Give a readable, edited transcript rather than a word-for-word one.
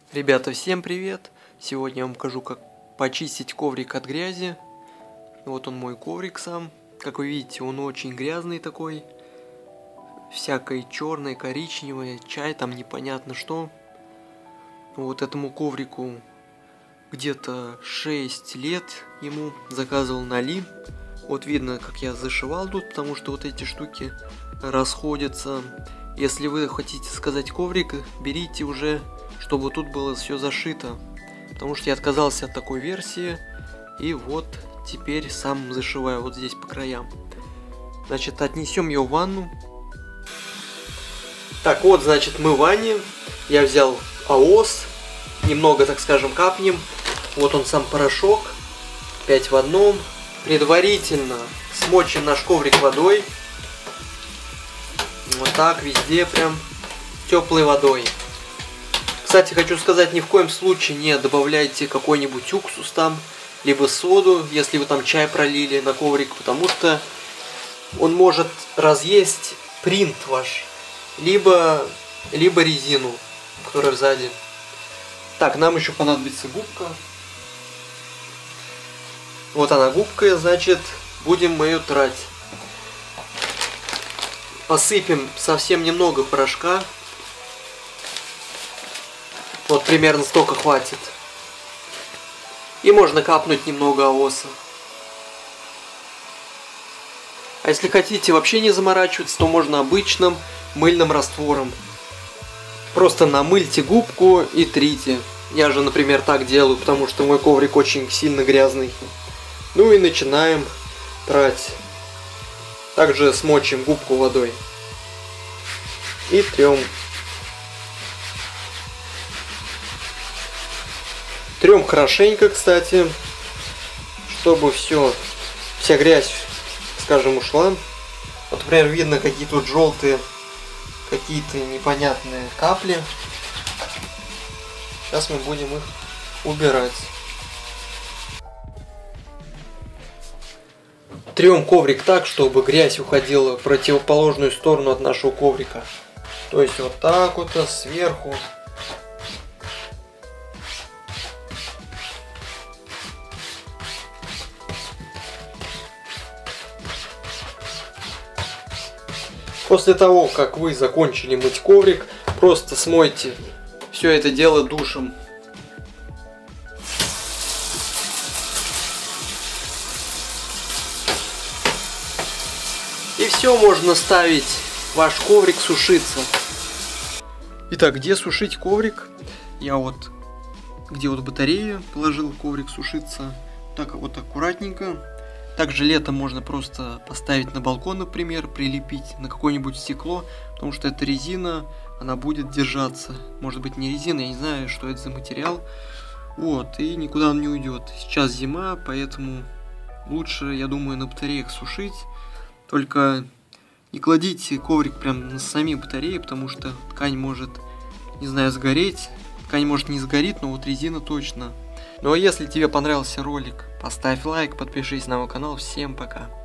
Ребята, всем привет! Сегодня я вам покажу, как почистить коврик от грязи. Вот он, мой коврик сам. Как вы видите, он очень грязный такой. Всякое черное, коричневое, чай там непонятно что. Вот этому коврику где-то 6 лет ему, заказывал на Али. Вот видно, как я зашивал тут, потому что вот эти штуки расходятся. Если вы хотите сказать коврик, берите уже, чтобы тут было все зашито. Потому что я отказался от такой версии. И вот теперь сам зашиваю вот здесь по краям. Значит, отнесем ее в ванну. Так вот, значит, мы в ванне. Я взял АОС. Немного, так скажем, капнем. Вот он сам порошок. 5 в одном. Предварительно смочим наш коврик водой. Вот так, везде прям теплой водой. Кстати, хочу сказать, ни в коем случае не добавляйте какой-нибудь уксус там, либо соду, если вы там чай пролили на коврик, потому что он может разъесть принт ваш, либо резину, которая сзади. Так, нам еще понадобится губка. Вот она губка, значит, будем мы ее трать. Посыпем совсем немного порошка. Вот примерно столько хватит. И можно капнуть немного АОСа. А если хотите вообще не заморачиваться, то можно обычным мыльным раствором. Просто намыльте губку и трите. Я же, например, так делаю, потому что мой коврик очень сильно грязный. Ну и начинаем трать. Также смочим губку водой. И трем. Трем хорошенько, кстати, чтобы вся грязь, скажем, ушла. Вот, например, видно, какие тут желтые, какие-то непонятные капли. Сейчас мы будем их убирать. Трем коврик так, чтобы грязь уходила в противоположную сторону от нашего коврика. То есть вот так вот, сверху. После того, как вы закончили мыть коврик, просто смойте все это дело душем. И все, можно ставить ваш коврик сушиться. Итак, где сушить коврик? Я вот, где вот батарея, положил коврик сушиться. Так вот аккуратненько. Также летом можно просто поставить на балкон, например, прилепить на какое-нибудь стекло, потому что эта резина, она будет держаться. Может быть, не резина, я не знаю, что это за материал. Вот, и никуда он не уйдет. Сейчас зима, поэтому лучше, я думаю, на батареях сушить. Только не кладите коврик прям на сами батареи, потому что ткань может, не знаю, сгореть. Ткань может не сгорит, но вот резина точно. Ну а если тебе понравился ролик, поставь лайк, подпишись на мой канал. Всем пока.